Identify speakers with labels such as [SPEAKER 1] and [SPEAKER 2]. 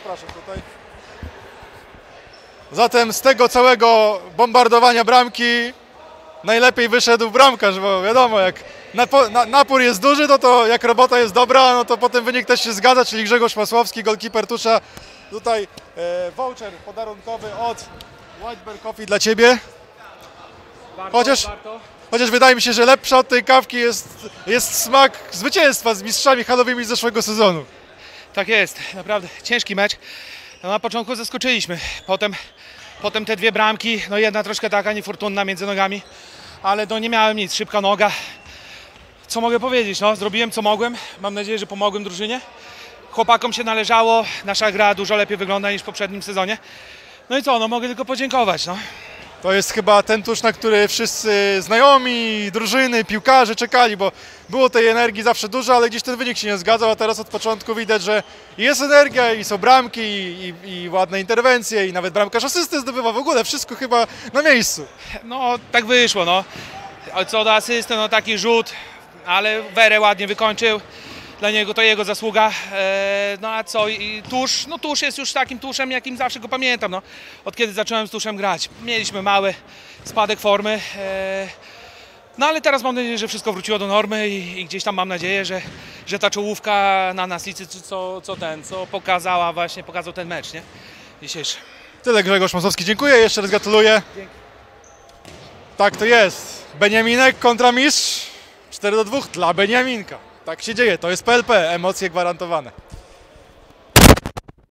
[SPEAKER 1] zapraszam tutaj. Zatem z tego całego bombardowania bramki najlepiej wyszedł bramkarz, bo wiadomo, jak napór jest duży, to jak robota jest dobra, no to potem wynik też się zgadza, czyli Grzegorz Masłowski, golkiper Tusza. Tutaj voucher podarunkowy od White Bear Coffee dla Ciebie. Chociaż wydaje mi się, że lepsza od tej kawki jest smak zwycięstwa z mistrzami halowymi z zeszłego sezonu.
[SPEAKER 2] Tak jest, naprawdę ciężki mecz. No, na początku zaskoczyliśmy, potem te dwie bramki, no jedna troszkę taka niefortunna między nogami, ale no nie miałem nic, szybka noga. Co mogę powiedzieć, no zrobiłem co mogłem, mam nadzieję, że pomogłem drużynie. Chłopakom się należało, nasza gra dużo lepiej wygląda niż w poprzednim sezonie. No i co, no mogę tylko podziękować, no.
[SPEAKER 1] To jest chyba ten tusz, na który wszyscy znajomi, drużyny, piłkarze czekali, bo było tej energii zawsze dużo, ale gdzieś ten wynik się nie zgadzał, a teraz od początku widać, że jest energia i są bramki i ładne interwencje i nawet bramkarz asysty zdobywa, w ogóle wszystko chyba na miejscu.
[SPEAKER 2] No tak wyszło, no. Co do asysty, no taki rzut, ale Werę ładnie wykończył. Dla niego to jego zasługa. No a co? I tusz, no tusz jest już takim tuszem, jakim zawsze go pamiętam. No. Od kiedy zacząłem z tuszem grać. Mieliśmy mały spadek formy. No ale teraz mam nadzieję, że wszystko wróciło do normy i gdzieś tam mam nadzieję, że ta czołówka na nas liczy, co pokazał ten mecz, nie? Dzisiejszy.
[SPEAKER 1] Tyle, Grzegorz Masłowski, dziękuję, jeszcze raz gratuluję. Dzięki. Tak to jest. Beniaminek kontra mistrz. 4-2 dla Beniaminka. Tak się dzieje, to jest PLP, emocje gwarantowane.